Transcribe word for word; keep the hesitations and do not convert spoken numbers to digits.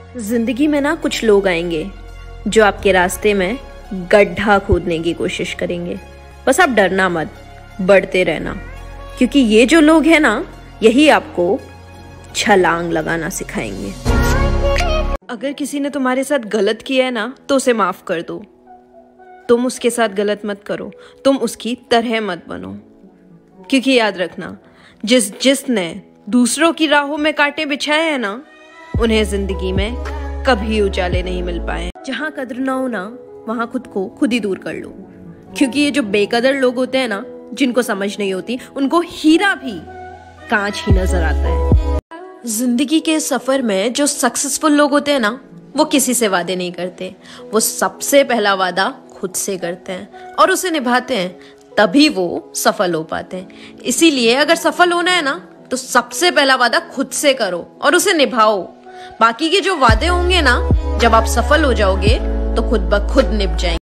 जिंदगी में ना कुछ लोग आएंगे जो आपके रास्ते में गड्ढा खोदने की कोशिश करेंगे। बस आप डरना मत, बढ़ते रहना, क्योंकि ये जो लोग हैं ना, यही आपको छलांग लगाना सिखाएंगे। अगर किसी ने तुम्हारे साथ गलत किया है ना, तो उसे माफ कर दो। तुम उसके साथ गलत मत करो, तुम उसकी तरह मत बनो, क्योंकि याद रखना, जिस जिसने दूसरों की राहों में कांटे बिछाए हैं ना, उन्हें जिंदगी में कभी उजाले नहीं मिल पाए। जहां कद्र ना हो ना, वहां खुद को खुद ही दूर कर लो, क्योंकि ये जो बेकदर लोग होते हैं ना, जिनको समझ नहीं होती, उनको हीरा भी कांच ही नजर आता है। जिंदगी के सफर में जो सक्सेसफुल लोग होते हैं ना, वो किसी से वादे नहीं करते। वो सबसे पहला वादा खुद से करते हैं और उसे निभाते हैं, तभी वो सफल हो पाते हैं। इसीलिए अगर सफल होना है ना, तो सबसे पहला वादा खुद से करो और उसे निभाओ। बाकी के जो वादे होंगे ना, जब आप सफल हो जाओगे तो खुद ब खुद निभ जाएंगे।